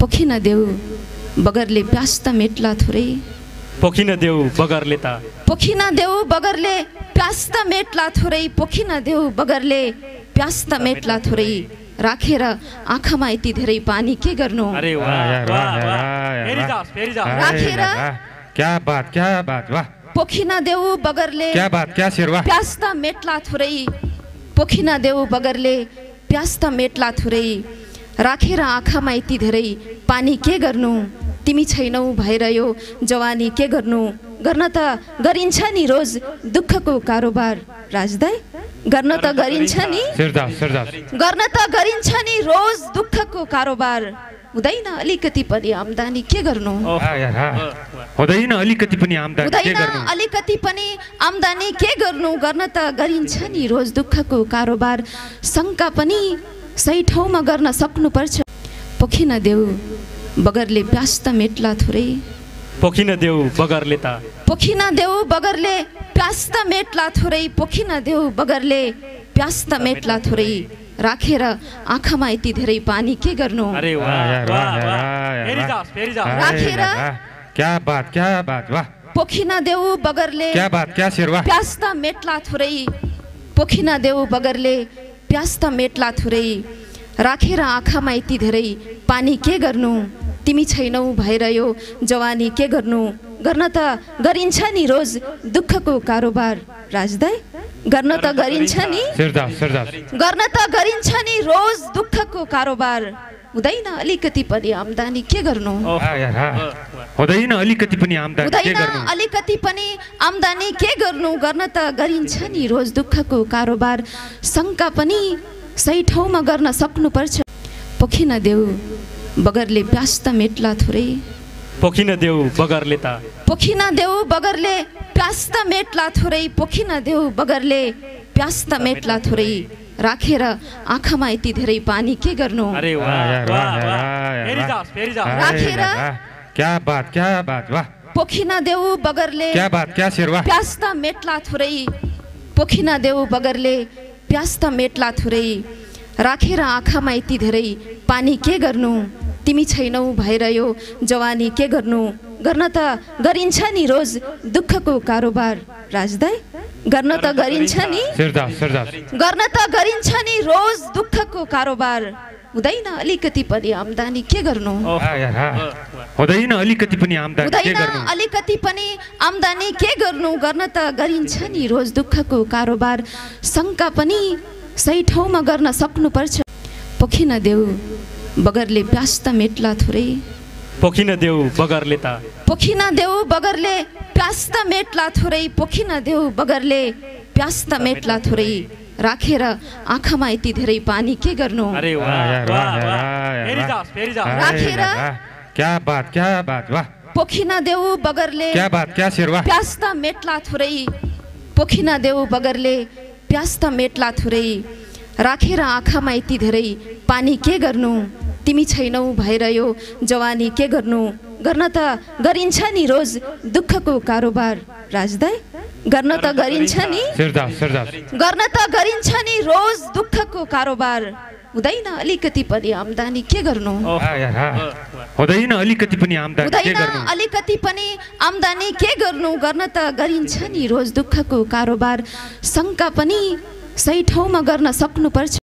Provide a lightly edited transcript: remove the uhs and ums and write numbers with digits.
पोखिन देऊ बगरले प्यास त मेट्ला थोरै पोखिन देऊ बगरले त पोखिन देऊ बगरले प्यास त मेट्ला थोरै पोखिन देऊ बगरले प्यास त मेट्ला थोरै राखेर आँखामा यति धेरै पानी के गर्नु अरे वाह यार फेरि जा राखेर क्या बात वाह पोखिन देऊ बगरले क्या बात क्या शेरवा प्यास त मेट्ला थोरै पोखिन देऊ बगरले प्यास त मेट्ला थोरै राखेर आँखामा यति धेरै पानी के गर्नु तिमी छैनौ भएर यो जवानी के गर्नु गर्न त गरिन्छ नि रोज दुःखको कारोबार राजदाई गर्न त गरिन्छ नि गर्न त गरिन्छ नि रोज दुःखको कारोबार हुँदैन अलिकति पनि आम्दानी के गर्नु हुँदैन अलिकति पनि आम्दानी के गर्नु अलिकति पनि आम्दानी के गर्नु गर्न त गरिन्छ नि रोज दुःखको कारोबार शङ्का पनि सही ठाउँमा गर्न सक्नुपर्छ पोखिन देऊ बगरले प्यास त मेट्ला थोरै पोखिन देऊ बगरले त पोखिन देऊ बगरले प्यास त मेट्ला थोरै पोखिन देऊ बगरले प्यास त मेट्ला थोरै राखेर आँखामा यति धेरै पानी के गर्नु अरे फेरि जा राखेर क्या बात वाह पोखिन देऊ बगरले क्या बात क्या शेरवा प्यास त मेट्ला थोरै पोखिन देऊ बगरले प्यास त मेट्ला थोरै राखेर आँखामा यति धेरै पानी के गर्नु तिमी छैनौ भएर यो जवानी के गर्नु गर्न त गरिन्छ नि रोज दुःखको कारोबार राजदाई गर्न त गरिन्छ नि गर्न त गरिन्छ नि रोज दुःखको कारोबार हुँदैन अलिकति पनि आम्दानी के गर्नु हुँदैन अलिकति पनि आम्दानी के गर्नु अलिकति पनि आम्दानी के गर्नु गर्न त गरिन्छ नि रोज दुःखको कारोबार शङ्का पनि सही ठाउँमा गर्न सक्नुपर्छ पोखिन देऊ बगरले प्यास त मेट्ला थोरै पोखिन देऊ बगरले त पोखिन देऊ बगरले प्यास त मेट्ला थोरै पोखिन देऊ बगरले प्यास त मेट्ला थोरै राखेर आँखामा यति धेरै पानी के गर्नु अरे फेरि जा राखेर क्या बात वाह पोखिन देऊ बगरले क्या बात क्या शेरवा प्यास त मेट्ला थोरै पोखिन देऊ बगरले प्यास त मेट्ला थोरै राखेर आँखामा यति धेरै पानी के गर्नु तिमी छैनौ भएर यो जवानी के गर्नु गर्न त गरिन्छ नि रोज दुःखको कारोबार राजदाई गर्न त गरिन्छ नि गर्न त गरिन्छ नि रोज दुःखको कारोबार हुँदैन अलिकति पनि आम्दानी के गर्नु हुँदैन अलिकति पनि आम्दानी के गर्नु अलिकति पनि आम्दानी के गर्नु गर्न त गरिन्छ नि रोज दुःखको कारोबार शङ्का पनि सही ठाउँमा गर्न सक्नुपर्छ पोखिन देऊ बगरले प्यास त मेट्ला थोरै पोखिन देऊ बगरले त पोखिन देऊ बगरले प्यास त मेट्ला थोरै पोखिन देऊ बगरले प्यास त मेट्ला थोरै राखेर आँखामा यति धेरै पानी के गर्नु अरे फेरि जा राखेर क्या बात वाह पोखिन देऊ बगरले क्या बात क्या शेरवा प्यास त मेट्ला थोरै पोखिन देऊ बगरले प्यास त मेट्ला थोरै राखेर आँखामा यति धेरै पानी के गर्नु तिमी छैनौ भएर यो जवानी के गर्नु गर्न त गरिन्छ नि रोज दुःखको कारोबार राजदाई गर्न त गरिन्छ नि गर्न त गरिन्छ नि रोज दुःखको कारोबार हुँदैन अलिकति पनि आम्दानी के गर्नु हुँदैन अलिकति पनि आम्दानी के गर्नु अलिकति पनि आम्दानी के गर्नु गर्न त गरिन्छ नि रोज दुःखको कारोबार शङ्का पनि सही ठाउँमा गर्न सक्नुपर्छ